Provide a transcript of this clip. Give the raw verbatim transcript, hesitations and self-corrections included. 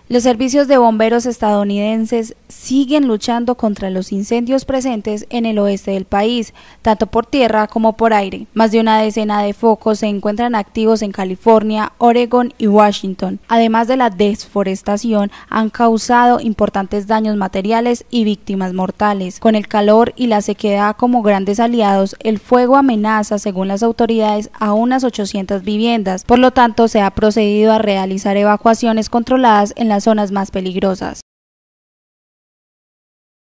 Los servicios de bomberos estadounidenses siguen luchando contra los incendios presentes en el oeste del país, tanto por tierra como por aire. Más de una decena de focos se encuentran activos en California, Oregón y Washington. Además de la desforestación, han causado importantes daños materiales y víctimas mortales. Con el calor y la sequedad como grandes aliados, el fuego amenaza, según las autoridades, a unas ochocientas viviendas. Por lo tanto, se ha procedido a realizar evacuaciones controladas en las zonas más peligrosas.